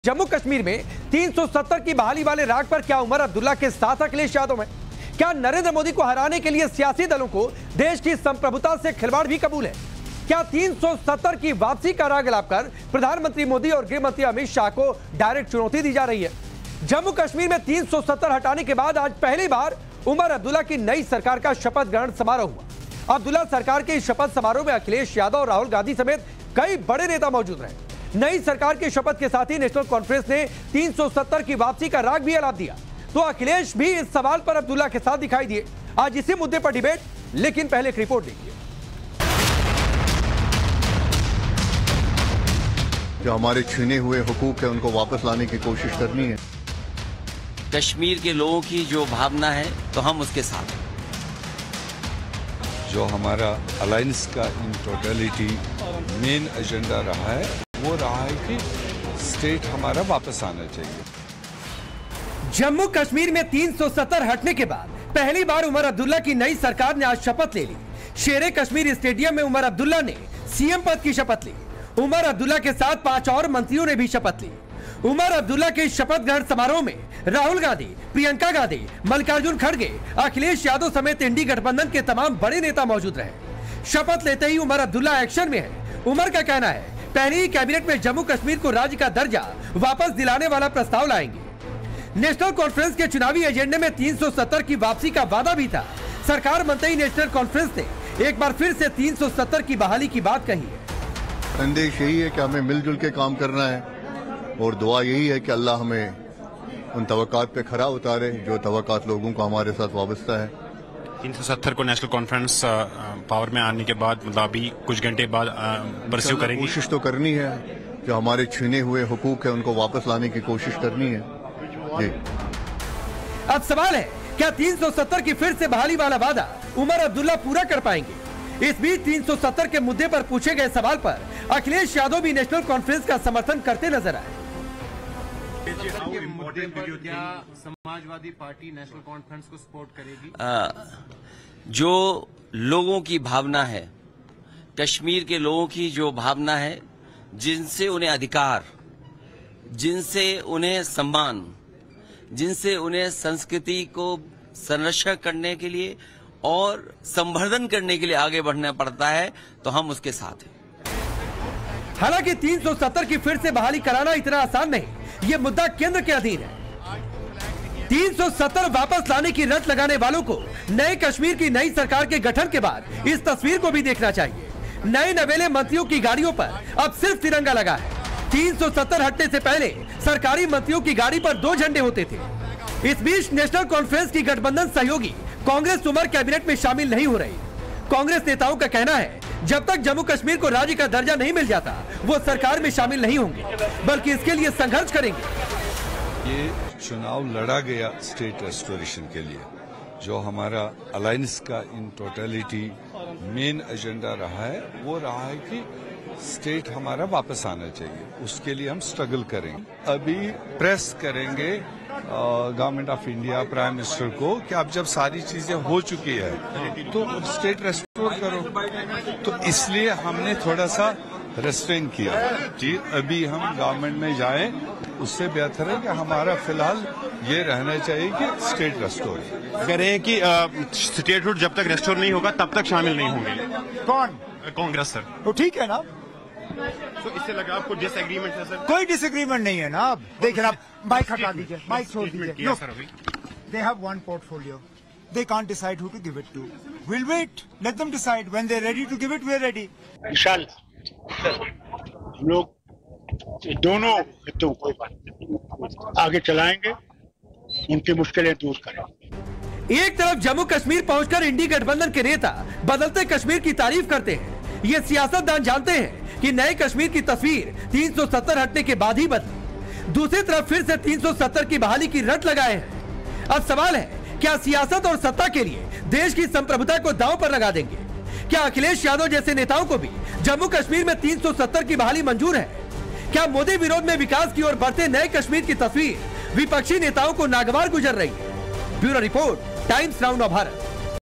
जम्मू कश्मीर में 370 की बहाली वाले राग पर क्या उमर अब्दुल्ला के साथ अखिलेश यादव है? क्या नरेंद्र मोदी को हराने के लिए सियासी दलों को देश की संप्रभुता से खिलवाड़ भी कबूल है? क्या 370 की वापसी का राग लाकर प्रधानमंत्री मोदी और गृह मंत्री अमित शाह को डायरेक्ट चुनौती दी जा रही है? जम्मू कश्मीर में 370 हटाने के बाद आज पहली बार उमर अब्दुल्ला की नई सरकार का शपथ ग्रहण समारोह हुआ। अब्दुल्ला सरकार के इस शपथ समारोह में अखिलेश यादव और राहुल गांधी समेत कई बड़े नेता मौजूद रहे। नई सरकार की शपथ के साथ ही नेशनल कॉन्फ्रेंस ने 370 की वापसी का राग भी ऐलान दिया, तो अखिलेश भी इस सवाल पर अब्दुल्ला के साथ दिखाई दिए। आज इसी मुद्दे पर डिबेट, लेकिन पहले एक रिपोर्ट देखिए। जो हमारे छीने हुए हुकूक है उनको वापस लाने की कोशिश करनी है। कश्मीर के लोगों की जो भावना है तो हम उसके साथ हैं। जो हमारा अलायंस का इन टोटलिटी मेन एजेंडा रहा है वो रहा है कि स्टेट हमारा वापस आना चाहिए। जम्मू कश्मीर में 370 हटने के बाद पहली बार उमर अब्दुल्ला की नई सरकार ने आज शपथ ले ली। शेरे कश्मीर स्टेडियम में उमर अब्दुल्ला ने सीएम पद की शपथ ली। उमर अब्दुल्ला के साथ 5 और मंत्रियों ने भी शपथ ली। उमर अब्दुल्ला के शपथ ग्रहण समारोह में राहुल गांधी, प्रियंका गांधी, मल्लिकार्जुन खड़गे, अखिलेश यादव समेत इंडी गठबंधन के तमाम बड़े नेता मौजूद रहे। शपथ लेते ही उमर अब्दुल्ला एक्शन में है। उमर का कहना है पहली ही कैबिनेट में जम्मू कश्मीर को राज्य का दर्जा वापस दिलाने वाला प्रस्ताव लाएंगे। नेशनल कॉन्फ्रेंस के चुनावी एजेंडे में 370 की वापसी का वादा भी था। सरकार बनते ही नेशनल कॉन्फ्रेंस ने एक बार फिर से 370 की बहाली की बात कही है। संदेश यही है कि हमें मिलजुल के काम करना है और दुआ यही है कि अल्लाह हमें उन तवक्कात पे खरा उतारे जो तवक्कात लोगों का हमारे साथ वाबस्ता है। 370 को नेशनल कॉन्फ्रेंस पावर में आने के बाद मतलब अभी कुछ घंटे बाद परस्यू करेंगे। कोशिश तो करनी है, जो हमारे छीने हुए हुकूक है उनको वापस लाने की कोशिश करनी है जी। अब सवाल है क्या 370 की फिर से बहाली वाला वादा उमर अब्दुल्ला पूरा कर पाएंगे? इस बीच 370 के मुद्दे पर पूछे गए सवाल पर अखिलेश यादव भी नेशनल कॉन्फ्रेंस का समर्थन करते नजर आए। समाजवादी पार्टी नेशनल कॉन्फ्रेंस को सपोर्ट करेगी? जो लोगों की भावना है, कश्मीर के लोगों की जो भावना है, जिनसे उन्हें अधिकार, जिनसे उन्हें सम्मान, जिनसे उन्हें संस्कृति को संरक्षण करने के लिए और संवर्धन करने के लिए आगे बढ़ना पड़ता है, तो हम उसके साथ हैं। हालांकि 370 की फिर से बहाली कराना इतना आसान नहीं, ये मुद्दा केंद्र के अधीन है। 370 वापस लाने की रट लगाने वालों को नए कश्मीर की नई सरकार के गठन के बाद इस तस्वीर को भी देखना चाहिए। नए नवेले मंत्रियों की गाड़ियों पर अब सिर्फ तिरंगा लगा है। 370 हटने से पहले सरकारी मंत्रियों की गाड़ी पर 2 झंडे होते थे। इस बीच नेशनल कॉन्फ्रेंस की गठबंधन सहयोगी कांग्रेस उमर कैबिनेट में शामिल नहीं हो रही। कांग्रेस नेताओं का कहना है जब तक जम्मू कश्मीर को राज्य का दर्जा नहीं मिल जाता वो सरकार में शामिल नहीं होंगे, बल्कि इसके लिए संघर्ष करेंगे। ये चुनाव लड़ा गया स्टेट रेस्टोरेशन के लिए। जो हमारा अलायंस का इन टोटलिटी मेन एजेंडा रहा है वो रहा है कि स्टेट हमारा वापस आना चाहिए। उसके लिए हम स्ट्रगल करेंगे। अभी प्रेस करेंगे government of India, prime minister को कि अब जब सारी चीजें हो चुकी है तो स्टेट रेस्टोर करो। तो इसलिए हमने थोड़ा सा रेस्ट्रेन किया जी। अभी हम गवर्नमेंट में जाएं उससे बेहतर है कि हमारा फिलहाल ये रहना चाहिए कि स्टेट रेस्टोर। कह रहे हैं कि स्टेटहुड जब तक रेस्टोर नहीं होगा तब तक शामिल नहीं होंगे। कौन? कांग्रेस सर। तो ठीक है ना, तो इससे लगा आपको डिसएग्रीमेंट है सर? कोई डिसएग्रीमेंट नहीं है ना। आप देखिए ना, माइक हटा दीजिए, माइक छोड़ दीजिए। They have one portfolio, they can't decide who to give it to. Will wait, let them decide. When they are ready to give it, we are ready. इंशाल्लाह हम लोग दोनों हितों को आगे चलाएंगे, उनकी मुश्किलें दूर करेंगे। एक तरफ जम्मू कश्मीर पहुंचकर इंडी गठबंधन के नेता बदलते कश्मीर की तारीफ करते हैं। ये सियासतदान जानते हैं कि नए कश्मीर की तस्वीर 370 हटने के बाद ही बदली। दूसरी तरफ फिर से 370 की बहाली की रट लगाए हैं। अब सवाल है क्या सियासत और सत्ता के लिए देश की संप्रभुता को दांव पर लगा देंगे? क्या अखिलेश यादव जैसे नेताओं को भी जम्मू कश्मीर में 370 की बहाली मंजूर है? क्या मोदी विरोध में विकास की ओर बढ़ते नए कश्मीर की तस्वीर विपक्षी नेताओं को नागवार गुजर रही है? Bureau report, Times Now Bharat.